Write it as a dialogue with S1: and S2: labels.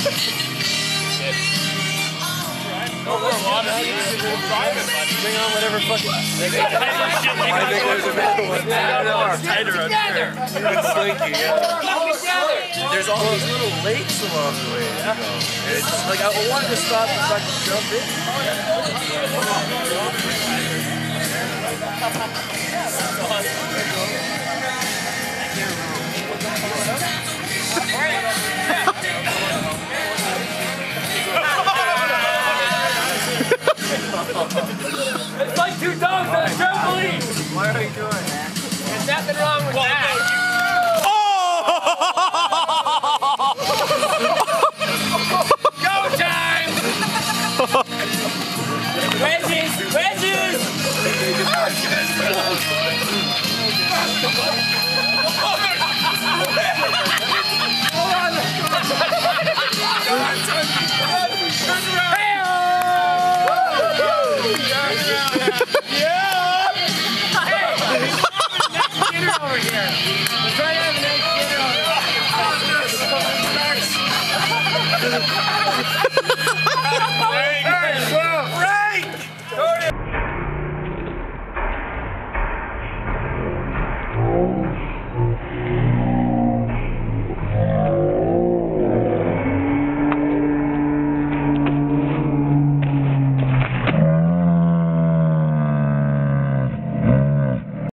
S1: Bring on whatever fucking. I think there's another one. Tighter up there. It's slinky, yeah. There's all those little lakes along the way. And it's just like I wanted to stop and fucking jump in.
S2: It's like two dogs on a trampoline!
S1: What are you doing, man?
S2: There's nothing wrong with that! Go time! Wedges! Wedges! Over here. We're trying to have a nice dinner over here.